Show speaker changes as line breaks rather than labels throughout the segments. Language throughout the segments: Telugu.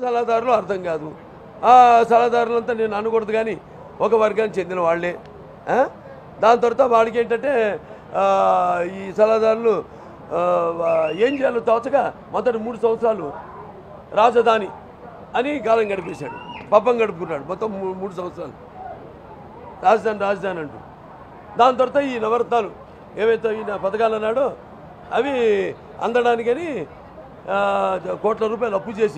సలహాదారులు అర్థం కాదు. ఆ సలహాదారులంతా నేను అనకూడదు, కానీ ఒక వర్గానికి చెందిన వాళ్ళే. దాని తర్వాత వాడికి ఏంటంటే ఈ సలహాదారులు ఏం చేయాలో తోచగా మొదటి 3 సంవత్సరాలు రాజధాని అని కాలం గడిపేశాడు, పబ్బం గడుపుకున్నాడు. మొత్తం 3 సంవత్సరాలు రాజధాని అంటూ. దాని తర్వాత ఈ నవరత్నాలు ఏవైతే ఈయన పథకాలు అన్నాడో అవి అందడానికని కోట్ల రూపాయలు అప్పు చేసి,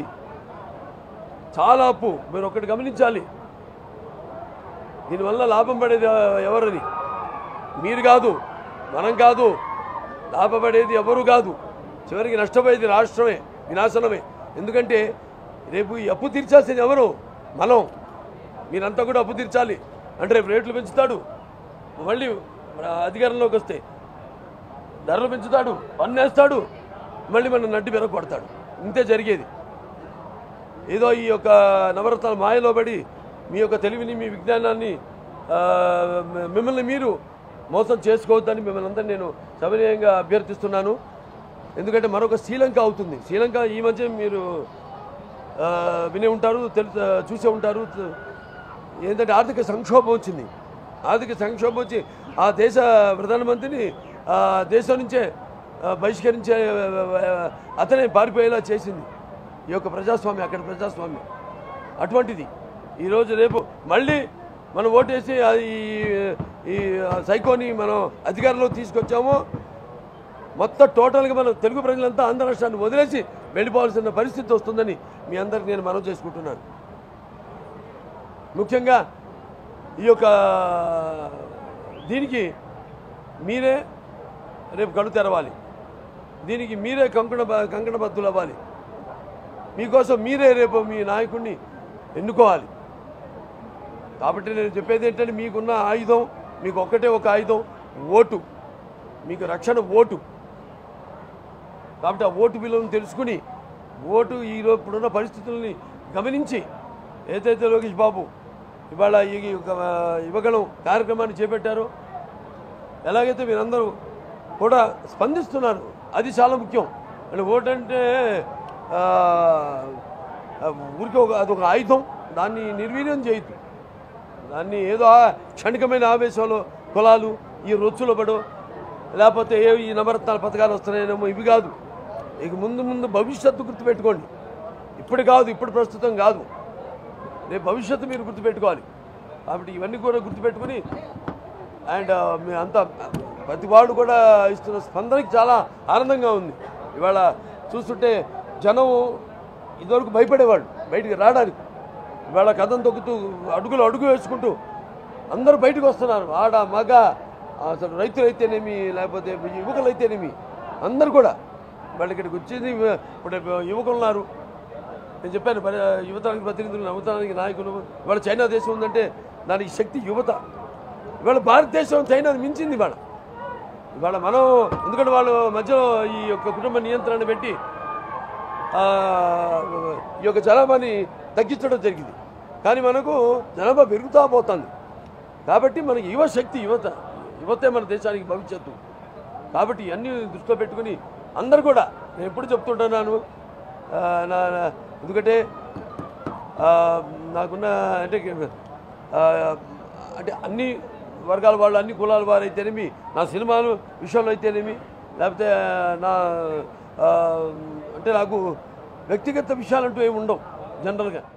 చాలా అప్పు. మీరు ఒకటి గమనించాలి, దీనివల్ల లాభం పడేది ఎవరని? మీరు కాదు, మనం కాదు, లాభపడేది ఎవరు కాదు. చివరికి నష్టపోయేది రాష్ట్రమే, వినాశనమే. ఎందుకంటే రేపు ఈ అప్పు తీర్చాల్సింది ఎవరు? మనం. మీరంతా కూడా అప్పు తీర్చాలి అంటే రేపు రేట్లు పెంచుతాడు, మళ్ళీ అధికారంలోకి వస్తే ధరలు పెంచుతాడు, పన్నేస్తాడు, మళ్ళీ మనం నడ్డి వెనక్కొడతాడు. ఇంతే జరిగేది. ఏదో ఈ యొక్క నవరత్నాల మాయలో పడి మీ యొక్క తెలివిని, మీ విజ్ఞానాన్ని మిమ్మల్ని మీరు మోసం చేసుకోవద్దని మిమ్మల్ని అందరినీ నేను సవినయంగా అభ్యర్థిస్తున్నాను. ఎందుకంటే మరొక శ్రీలంక అవుతుంది. శ్రీలంక ఈ మధ్య మీరు వినే ఉంటారు, చూసే ఉంటారు. ఏంటంటే ఆర్థిక సంక్షోభం వచ్చింది. ఆర్థిక సంక్షోభం వచ్చి ఆ దేశ ప్రధానమంత్రిని దేశం నుంచే బహిష్కరించే అతనే పారిపోయేలా చేసింది ఈ యొక్క ప్రజాస్వామ్యం, అక్కడ ప్రజాస్వామ్యం. అటువంటిది ఈరోజు రేపు మళ్ళీ మనం ఓటేసి ఈ సైకోని మనం అధికారంలో తీసుకొచ్చామో మొత్తం టోటల్గా మనం తెలుగు ప్రజలంతా ఆంధ్ర రాష్ట్రాన్ని వదిలేసి వెళ్ళిపోవాల్సిన పరిస్థితి వస్తుందని మీ అందరికి నేను మనవి చేసుకుంటున్నాను. ముఖ్యంగా ఈ యొక్క దీనికి మీరే రేపు కళ్ళు తెరవాలి. దీనికి మీరే కంకణబద్ధులు అవ్వాలి. మీకోసం మీరే రేపు మీ నాయకుడిని ఎన్నుకోవాలి. కాబట్టి నేను చెప్పేది ఏంటంటే మీకున్న ఆయుధం, మీకు ఒక్కటే ఒక ఆయుధం, ఓటు. మీకు రక్షణ ఓటు. కాబట్టి ఆ ఓటు విలువను తెలుసుకుని ఓటు ఇప్పుడున్న పరిస్థితుల్ని గమనించి ఏదైతే లోకేష్ బాబు ఇవాళ ఈ యువగలం కార్యక్రమాన్ని చేపట్టారో, ఎలాగైతే మీరందరూ కూడా స్పందిస్తున్నారు, అది చాలా ముఖ్యం. అంటే ఓటు అంటే ఊరికే అదొక ఆయుధం, దాన్ని నిర్వీర్యం చేయొద్దు. దాన్ని ఏదో క్షణికమైన ఆవేశంలో కులాలు ఈ రొచ్చులో పడో, లేకపోతే ఈ నవరత్నాల పథకాలు వస్తున్నాయేమో, ఇవి కాదు. ఇక ముందు భవిష్యత్తు గుర్తుపెట్టుకోండి. ఇప్పుడు కాదు, ఇప్పుడు ప్రస్తుతం కాదు, రేపు భవిష్యత్తు మీరు గుర్తుపెట్టుకోవాలి. కాబట్టి ఇవన్నీ కూడా గుర్తుపెట్టుకుని అండ్ మీ అంతా ప్రతి వాళ్ళు కూడా ఇస్తున్న స్పందనకి చాలా ఆనందంగా ఉంది. ఇవాళ చూస్తుంటే జనం ఇదివరకు భయపడేవాళ్ళు బయటికి రావడానికి. ఇవాళ కథం తొక్కుతూ అడుగు వేసుకుంటూ అందరూ బయటకు వస్తున్నారు. ఆడ మగ, అసలు రైతులైతేనేమి, లేకపోతే యువకులైతేనేమి, అందరూ కూడా వాళ్ళు ఇక్కడికి వచ్చేది. ఇప్పుడు యువకులు ఉన్నారు, నేను చెప్పాను, యువతరానికి ప్రతినిధులు, నవతరానికి నాయకులు. ఇవాళ చైనా దేశం ఉందంటే దానికి శక్తి యువత. ఇవాళ భారతదేశం చైనాని మించింది ఇవాళ మనం. ఎందుకంటే వాళ్ళు మధ్యలో ఈ యొక్క కుటుంబ నియంత్రణ పెట్టి ఈ యొక్క జనాభాని తగ్గించడం జరిగింది. కానీ మనకు జనాభా పెరుగుతూ పోతుంది. కాబట్టి మనకి యువశక్తి, యువతే మన దేశానికి భవిష్యత్తు. కాబట్టి ఇవన్నీ దృష్టిలో పెట్టుకుని అందరు కూడా, నేను ఎప్పుడు చెప్తుంటున్నాను, ఎందుకంటే నాకున్న అంటే అన్ని వర్గాల వాళ్ళు, అన్ని కులాల వారు అయితేనేమి, నా సినిమాలు విషయంలో అయితేనేమి, లేకపోతే అంటే నాకు వ్యక్తిగత విషయాలంటూ ఏమి ఉండవు జనరల్గా.